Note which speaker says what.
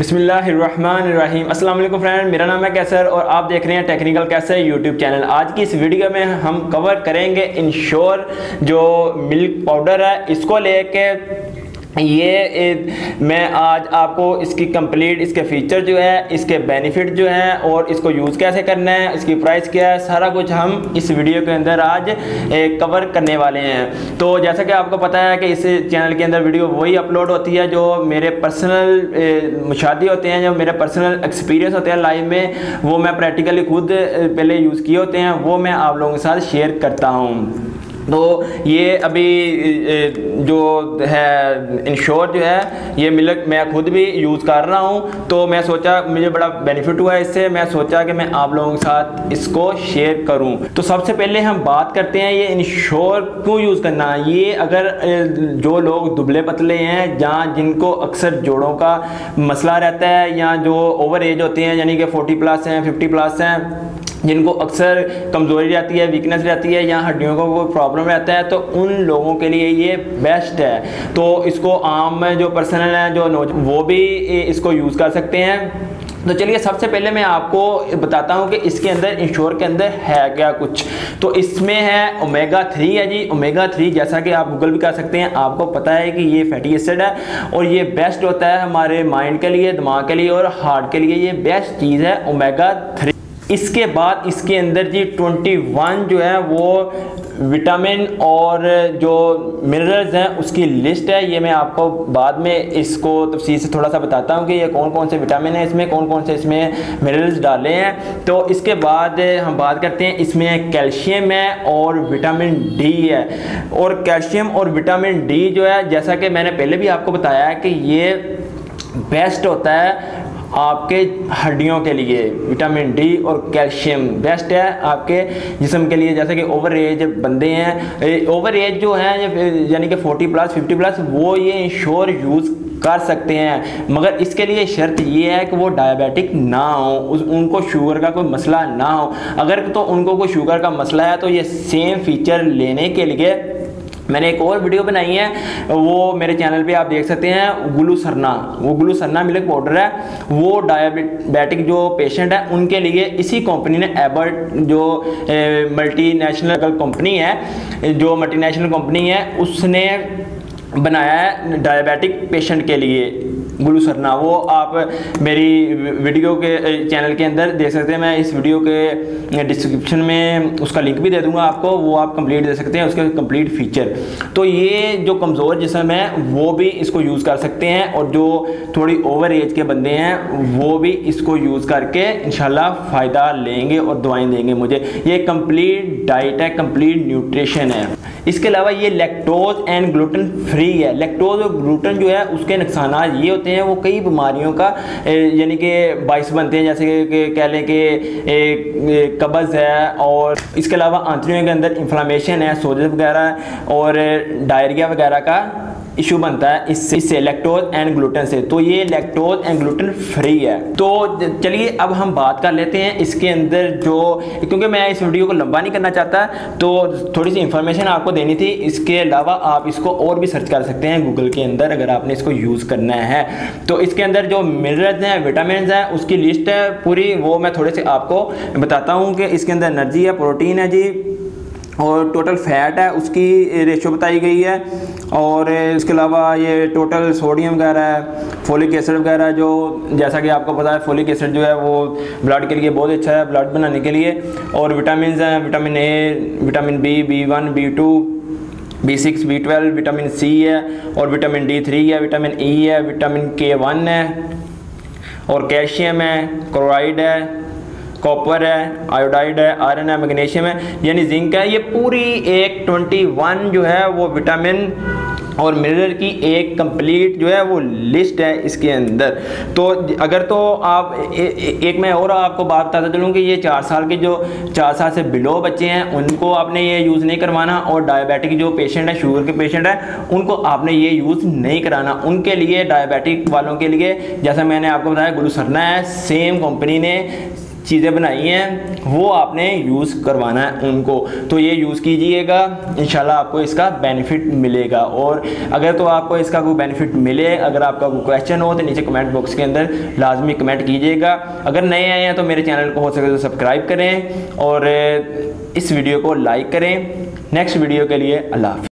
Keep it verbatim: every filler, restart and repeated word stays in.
Speaker 1: बिस्मिल्लाहिर्रहमानिर्रहीम। अस्सलाम वालेकुम फ्रेंड, मेरा नाम है कैसर और आप देख रहे हैं टेक्निकल कैसर यूट्यूब चैनल। आज की इस वीडियो में हम कवर करेंगे इंश्योर जो मिल्क पाउडर है, इसको लेके ये ए, मैं आज आपको इसकी कंप्लीट इसके फीचर जो है, इसके बेनिफिट जो हैं और इसको यूज़ कैसे करना है, इसकी प्राइस क्या है, सारा कुछ हम इस वीडियो के अंदर आज ए, कवर करने वाले हैं। तो जैसा कि आपको पता है कि इस चैनल के अंदर वीडियो वही अपलोड होती है जो मेरे पर्सनल मुशाहिदे होते हैं, जो मेरे पर्सनल एक्सपीरियंस होते हैं लाइव में, वो मैं प्रैक्टिकली खुद पहले यूज़ किए होते हैं, वो मैं आप लोगों के साथ शेयर करता हूँ। तो ये अभी जो है इंश्योर जो है ये मिल्क मैं खुद भी यूज़ कर रहा हूँ, तो मैं सोचा मुझे बड़ा बेनिफिट हुआ इससे, मैं सोचा कि मैं आप लोगों के साथ इसको शेयर करूँ। तो सबसे पहले हम बात करते हैं ये इंश्योर क्यों यूज़ करना है। ये अगर जो लोग दुबले पतले हैं, जहाँ जिनको अक्सर जोड़ों का मसला रहता है, या जो ओवर एज होते हैं यानी कि फोर्टी प्लस हैं, फिफ्टी प्लस हैं, जिनको अक्सर कमज़ोरी रहती है, वीकनेस रहती है, या हड्डियों का कोई प्रॉब्लम रहता है, तो उन लोगों के लिए ये बेस्ट है। तो इसको आम जो पर्सनल हैं जो वो भी इसको यूज़ कर सकते हैं। तो चलिए सबसे पहले मैं आपको बताता हूँ कि इसके अंदर इंश्योर के अंदर है क्या कुछ। तो इसमें है ओमेगा थ्री है जी। ओमेगा थ्री जैसा कि आप गूगल भी कर सकते हैं, आपको पता है कि ये फैटी एसिड है और ये बेस्ट होता है हमारे माइंड के लिए, दिमाग के लिए और हार्ट के लिए, ये बेस्ट चीज़ है ओमेगा थ्री। इसके बाद इसके अंदर जी इक्कीस जो है वो विटामिन और जो मिनरल्स हैं उसकी लिस्ट है। ये मैं आपको बाद में इसको तफसील से थोड़ा सा बताता हूँ कि ये कौन कौन से विटामिन है इसमें, कौन कौन से इसमें मिनरल्स डाले हैं। तो इसके बाद हम बात करते हैं, इसमें कैल्शियम है और विटामिन डी है। और कैल्शियम और विटामिन डी जो है, जैसा कि मैंने पहले भी आपको बताया है कि ये बेस्ट होता है आपके हड्डियों के लिए। विटामिन डी और कैल्शियम बेस्ट है आपके जिस्म के लिए। जैसे कि ओवर एज बंदे हैं, ओवर एज जो है यानी कि फोर्टी प्लस फिफ्टी प्लस, वो ये इंश्योर यूज़ कर सकते हैं, मगर इसके लिए शर्त ये है कि वो डायबिटिक ना हो, उस उनको शुगर का कोई मसला ना हो। अगर तो उनको कोई शुगर का मसला है तो ये सेम फीचर लेने के लिए मैंने एक और वीडियो बनाई है, वो मेरे चैनल पे आप देख सकते हैं। ग्लूसरना, वो ग्लूसरना मिल्क पाउडर है, वो डायबिटिक जो पेशेंट है उनके लिए इसी कंपनी ने, एबर्ट जो मल्टीनेशनल कंपनी है, जो मल्टीनेशनल कंपनी है उसने बनाया है डायबिटिक पेशेंट के लिए ग्लूसरना। वो आप मेरी वीडियो के चैनल के अंदर देख सकते हैं, मैं इस वीडियो के डिस्क्रिप्शन में उसका लिंक भी दे दूंगा आपको, वो आप कंप्लीट दे सकते हैं उसके कंप्लीट फीचर। तो ये जो कमज़ोर जिस्म है वो भी इसको यूज़ कर सकते हैं, और जो थोड़ी ओवर एज के बंदे हैं वो भी इसको यूज़ करके इंशाल्लाह फ़ायदा लेंगे और दुआएं देंगे मुझे। ये कंप्लीट डाइट है, कंप्लीट न्यूट्रिशन है। इसके अलावा ये लैक्टोज एंड ग्लूटेन फ्री है। लैक्टोज और ग्लूटेन जो है उसके नुकसान ये होते हैं, वो कई बीमारियों का यानी कि बाइस बनते हैं, जैसे कि कह लें कि कब्ज़ है, और इसके अलावा आंतड़ियों के अंदर इन्फ्लामेशन है, सोजस वगैरह और डायरिया वगैरह का इशू बनता है इससे इससे लैक्टोज एंड ग्लूटेन से। तो ये लैक्टोज एंड ग्लूटेन फ्री है। तो चलिए अब हम बात कर लेते हैं इसके अंदर जो, क्योंकि मैं इस वीडियो को लंबा नहीं करना चाहता तो थोड़ी सी इंफॉर्मेशन आपको देनी थी। इसके अलावा आप इसको और भी सर्च कर सकते हैं गूगल के अंदर अगर आपने इसको यूज़ करना है। तो इसके अंदर जो मिनरल्स हैं, विटामिन हैं, उसकी लिस्ट है पूरी, वो मैं थोड़े से आपको बताता हूँ कि इसके अंदर एनर्जी है, प्रोटीन है जी, और टोटल फैट है उसकी रेशो बताई गई है, और इसके अलावा ये टोटल सोडियम वगैरह है, फोलिक एसिड वगैरह, जो जैसा कि आपको पता है फोलिक एसिड जो है वो ब्लड के लिए बहुत अच्छा है, ब्लड बनाने के लिए। और विटामिन हैं, vitamin A, vitamin B, B one, B two, B six, B twelve, vitamin C है, और विटामिन डी थ्री है, विटामिन ई है, विटामिन के वन है, और कैल्शियम है, क्लोराइड है, कॉपर है, आयोडाइड है, आयरन है, मैग्नीशियम है, यानी जिंक है। ये पूरी एक इक्कीस जो है वो विटामिन और मिनरल की एक कंप्लीट जो है वो लिस्ट है इसके अंदर। तो अगर तो आप ए, ए, एक मैं और आपको बात बताता चलूँ कि ये चार साल के जो चार साल से बिलो बच्चे हैं उनको आपने ये यूज़ नहीं करवाना, और डायबिटिक जो पेशेंट है, शुगर के पेशेंट है, उनको आपने ये यूज़ नहीं कराना। उनके लिए, डायबिटिक वालों के लिए, जैसा मैंने आपको बताया ग्लूसरना है, सेम कंपनी ने चीज़ें बनाई हैं वो आपने यूज़ करवाना है उनको। तो ये यूज़ कीजिएगा, इंशाल्लाह आपको इसका बेनिफिट मिलेगा। और अगर तो आपको इसका कोई बेनिफिट मिले, अगर आपका कोई क्वेश्चन हो तो नीचे कमेंट बॉक्स के अंदर लाजमी कमेंट कीजिएगा। अगर नए आए हैं तो मेरे चैनल को हो सके तो सब्सक्राइब करें और इस वीडियो को लाइक करें। नेक्स्ट वीडियो के लिए अल्लाह हाफ़िज़।